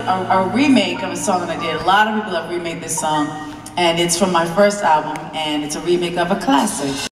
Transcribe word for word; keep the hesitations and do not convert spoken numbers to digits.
A, a remake of a song that I did. A lot of people have remade this song, and it's from my first album, and it's a remake of a classic.